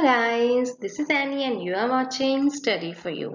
guys, this is Annie and you are watching Study for You।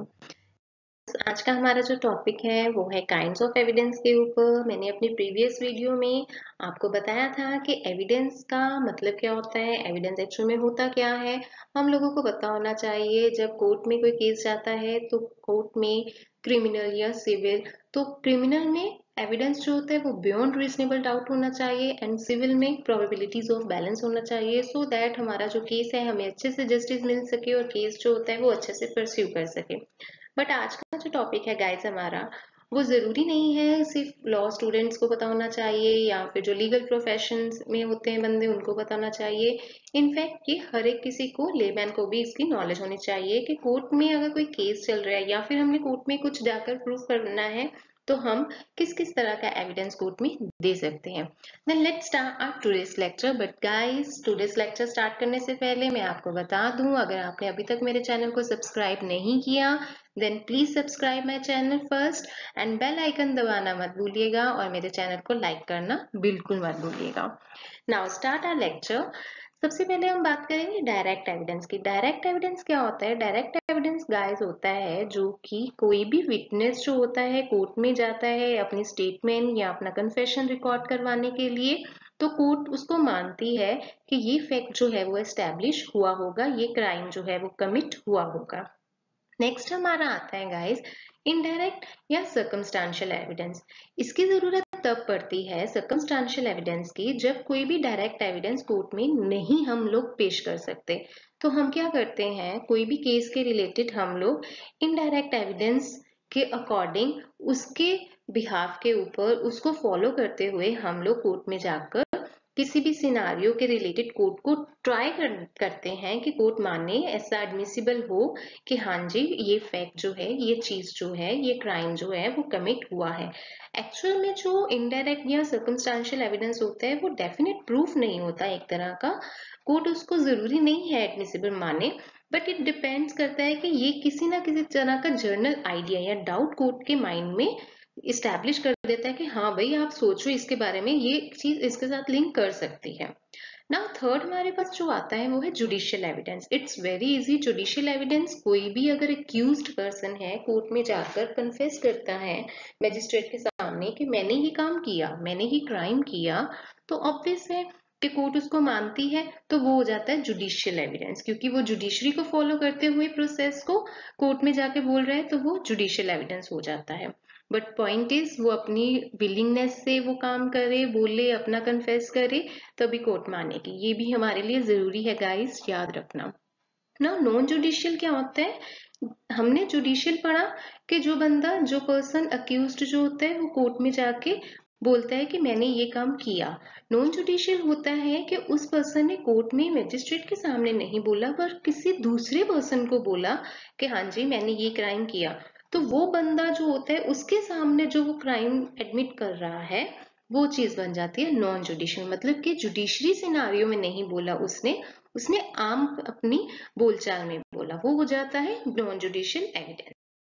आज का हमारा जो टॉपिक है वो है काइंड्स ऑफ एविडेंस के ऊपर। मैंने अपनी प्रीवियस वीडियो में आपको बताया था कि एविडेंस का मतलब क्या होता है, एविडेंस एक्चुअल में होता क्या है। हम लोगों को पता होना चाहिए जब कोर्ट में कोई केस जाता है तो कोर्ट में क्रिमिनल या सिविल, तो क्रिमिनल में एविडेंस जो होता है वो बियॉन्ड रीजनेबल डाउट होना चाहिए एंड सिविल में प्रोबेबिलिटीज ऑफ बैलेंस होना चाहिए, सो दैट हमारा जो केस है हमें अच्छे से जस्टिस मिल सके और केस जो होता है वो अच्छे से परस्यू कर सके। बट आज का जो टॉपिक है गाइस हमारा, वो जरूरी नहीं है सिर्फ लॉ स्टूडेंट्स को पता होना चाहिए या फिर जो लीगल प्रोफेशन में होते हैं बंदे उनको पता होना चाहिए। इनफैक्ट ये हर एक किसी को, लेमैन को भी इसकी नॉलेज होनी चाहिए कि कोर्ट में अगर कोई केस चल रहा है या फिर हमने कोर्ट में कुछ जाकर प्रूफ करना है तो हम किस किस तरह का एविडेंस कोर्ट में दे सकते हैं। Then let's start our today's lecture. But guys, today's lecture start करने से पहले मैं आपको बता दूं, अगर आपने अभी तक मेरे चैनल को सब्सक्राइब नहीं किया then please subscribe my channel first and bell icon दबाना मत भूलिएगा और मेरे चैनल को लाइक करना बिल्कुल मत भूलिएगा। Now start our lecture. सबसे पहले हम बात करेंगे डायरेक्ट एविडेंस की। डायरेक्ट एविडेंस क्या होता है? डायरेक्ट एविडेंस गाइस होता है जो कि कोई भी विटनेस जो होता है कोर्ट में जाता है अपनी स्टेटमेंट या अपना कन्फेशन रिकॉर्ड करवाने के लिए, तो कोर्ट उसको मानती है कि ये फैक्ट जो है वो एस्टैब्लिश हुआ होगा, ये क्राइम जो है वो कमिट हुआ होगा। नेक्स्ट हमारा आता है गाइस इनडायरेक्ट या सर्कमस्टांशियल एविडेंस। इसकी जरूरत तब पड़ती है सर्कमस्टांशियल एविडेंस की जब कोई भी डायरेक्ट एविडेंस कोर्ट में नहीं हम लोग पेश कर सकते। तो हम क्या करते हैं, कोई भी केस के रिलेटेड हम लोग इनडायरेक्ट एविडेंस के अकॉर्डिंग उसके बिहाफ के ऊपर उसको फॉलो करते हुए हम लोग कोर्ट में जाकर किसी भी सिनारियो के रिलेटेड कोर्ट को ट्राई करते हैं कि कोर्ट माने, ऐसा एडमिसिबल हो कि हाँ जी ये फैक्ट जो है, ये चीज जो है, ये क्राइम जो है वो कमिट हुआ है। एक्चुअल में जो इनडायरेक्ट या सर्कमस्टांशियल एविडेंस होता है वो डेफिनेट प्रूफ नहीं होता एक तरह का, कोर्ट उसको जरूरी नहीं है एडमिसिबल माने, बट इट डिपेंड्स करता है कि ये किसी ना किसी तरह का जर्नल आइडिया या डाउट कोर्ट के माइंड में इस्टेब्लिश कर देता है कि हाँ भाई आप सोचो इसके बारे में, ये चीज इसके साथ लिंक कर सकती है। नाउ थर्ड हमारे पास जो आता है वो है judicial evidence. It's very easy. Judicial evidence, कोई भी अगर एक्यूज्ड पर्सन है कोर्ट में जाकर कन्फेस करता है मैजिस्ट्रेट के सामने कि मैंने ये काम किया, मैंने ये क्राइम किया, तो ऑब्वियस है कि कोर्ट उसको मानती है, तो वो हो जाता है जुडिशियल एविडेंस, क्योंकि वो जुडिशरी को फॉलो करते हुए प्रोसेस को कोर्ट में जाके बोल रहा है, तो वो जुडिशियल एविडेंस हो जाता है। बट पॉइंट इज वो अपनी विलिंगनेस से वो काम करे, बोले, अपना कन्फेस करे, तभी कोर्ट मानेगी। ये भी हमारे लिए जरूरी है गाइस, याद रखना। ना नॉन जुडिशियल क्या होता है? हमने जुडिशियल पढ़ा कि जो बंदा, जो पर्सन अक्यूज्ड जो होता है वो कोर्ट में जाके बोलता है कि मैंने ये काम किया। नॉन जुडिशियल होता है कि उस पर्सन ने कोर्ट में मैजिस्ट्रेट के सामने नहीं बोला पर किसी दूसरे पर्सन को बोला कि हाँ जी मैंने ये क्राइम किया, तो वो बंदा जो होता है उसके सामने जो वो क्राइम एडमिट कर रहा है वो चीज बन जाती है नॉन जुडिशियल। मतलब कि जुडिशरी सिनारियो में नहीं बोला उसने, उसने आम अपनी बोलचाल में बोला, वो हो जाता है non judicial evidence.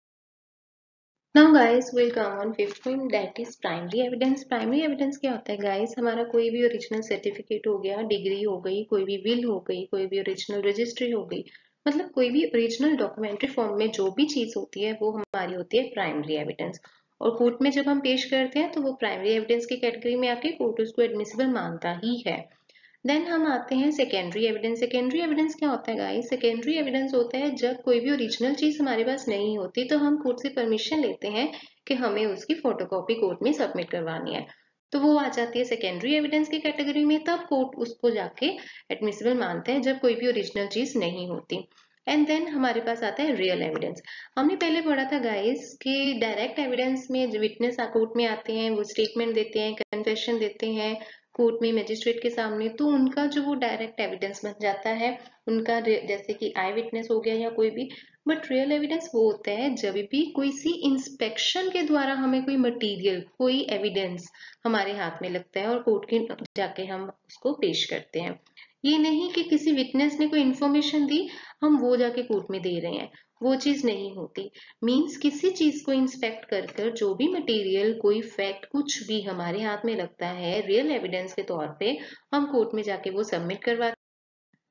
Now guys will come on fifth point, that is primary evidence. Primary evidence क्या होता है गाइस? हमारा कोई भी ओरिजिनल सर्टिफिकेट हो गया, डिग्री हो गई, कोई भी विल हो गई, कोई भी ओरिजिनल रजिस्ट्री हो गई, मतलब कोई भी ओरिजिनल डॉक्यूमेंट्री फॉर्म में जो भी चीज होती है वो हमारी होती है प्राइमरी एविडेंस। और कोर्ट में जब हम पेश करते हैं तो वो प्राइमरी एविडेंस की कैटेगरी में आके कोर्ट उसको एडमिसिबल मानता ही है। देन हम आते हैं सेकेंडरी एविडेंस। सेकेंडरी एविडेंस क्या होता है गाइस? सेकेंडरी एविडेंस होता है जब कोई भी ओरिजिनल चीज हमारे पास नहीं होती तो हम कोर्ट से परमिशन लेते हैं कि हमें उसकी फोटोकॉपी कोर्ट में सबमिट करवानी है, तो वो आ जाती है सेकेंडरी एविडेंस की कैटेगरी में। तब कोर्ट उसको जाके एडमिसिबल मानते हैं जब कोई भी ओरिजिनल चीज नहीं होती। एंड देन हमारे पास आता है रियल एविडेंस। हमने पहले पढ़ा था गाइस कि डायरेक्ट एविडेंस में विटनेस कोर्ट में आते हैं, वो स्टेटमेंट देते हैं, कन्फेशन देते हैं कोर्ट में मैजिस्ट्रेट के सामने, तो उनका जो वो डायरेक्ट एविडेंस बन जाता है उनका, जैसे कि आई विटनेस हो गया या कोई भी। बट रियल एविडेंस वो होता है जब भी कोई सी इंस्पेक्शन के द्वारा हमें कोई मटेरियल, कोई एविडेंस हमारे हाथ में लगता है और कोर्ट के जाके हम उसको पेश करते हैं। ये नहीं कि किसी विटनेस ने कोई इंफॉर्मेशन दी हम वो जाके कोर्ट में दे रहे हैं, वो चीज नहीं होती। मींस किसी चीज को इंस्पेक्ट कर कर जो भी मटेरियल, कोई फैक्ट, कुछ भी हमारे हाथ में लगता है रियल एविडेंस के तौर पे, हम कोर्ट में जाके वो सबमिट करवाते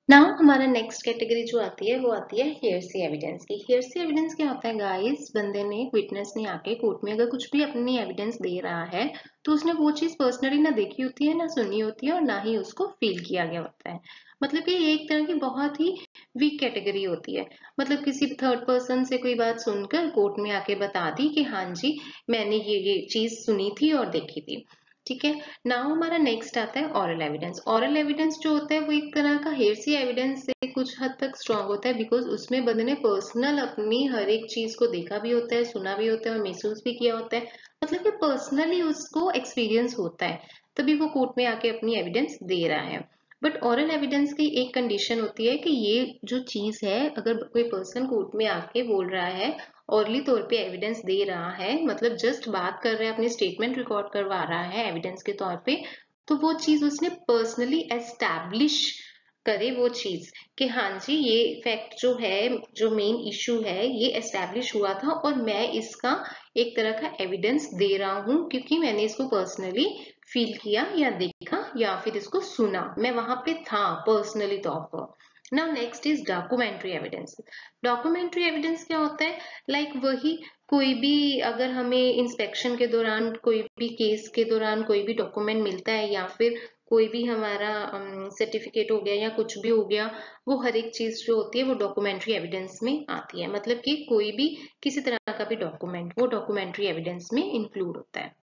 नाउ हमारा नेक्स्ट कैटेगरी जो आती है वो आती है हेयरसी एविडेंस की। हेयरसी एविडेंस क्या होता है गाइस, बंदे ने विटनेस ने आके कोर्ट में अगर कुछ भी अपनी एविडेंस दे रहा है तो उसने वो चीज पर्सनली ना देखी होती है, ना सुनी होती है, और ना ही उसको फील किया गया होता है। मतलब कि ये एक तरह की बहुत ही वीक कैटेगरी होती है। मतलब किसी थर्ड पर्सन से कोई बात सुनकर कोर्ट में आके बता दी कि हाँ जी मैंने ये चीज सुनी थी और देखी थी। ठीक है। नाउ हमारा नेक्स्ट आता है ऑरल एविडेंस। ऑरल एविडेंस जो होता है वो एक तरह का हेयरसी एविडेंस से कुछ हद तक स्ट्रांग होता है, बिकॉज उसमें बंदे ने पर्सनल अपनी हर एक चीज को देखा भी होता है, सुना भी होता है और महसूस भी किया होता है। मतलब कि पर्सनली उसको एक्सपीरियंस होता है, तभी वो कोर्ट में आके अपनी एविडेंस दे रहा है। बट ऑरल एविडेंस की एक कंडीशन होती है कि ये जो चीज है, अगर कोई पर्सन कोर्ट में आके बोल रहा है, ऑरली तौर पे एविडेंस दे रहा है, मतलब जस्ट बात कर रहा है, अपनी स्टेटमेंट रिकॉर्ड करवा रहा है एविडेंस के तौर पे, तो वो चीज उसने पर्सनली एस्टैब्लिश करे वो चीज कि हाँ जी ये फैक्ट जो है, जो मेन इशू है, ये एस्टैब्लिश हुआ था और मैं इसका एक तरह का एविडेंस दे रहा हूँ क्योंकि मैंने इसको पर्सनली फील किया या देखा या फिर इसको सुना, मैं वहां पे था पर्सनली तौर पर। Now next is documentary evidence. Documentary evidence क्या होता है, लाइक वही कोई भी, अगर हमें इंस्पेक्शन के दौरान कोई भी केस के दौरान कोई भी डॉक्यूमेंट मिलता है या फिर कोई भी हमारा सर्टिफिकेट हो गया या कुछ भी हो गया, वो हर एक चीज जो होती है वो डॉक्यूमेंट्री एविडेंस में आती है। मतलब कि कोई भी किसी तरह का भी डॉक्यूमेंट वो डॉक्यूमेंट्री एविडेंस में इंक्लूड होता है।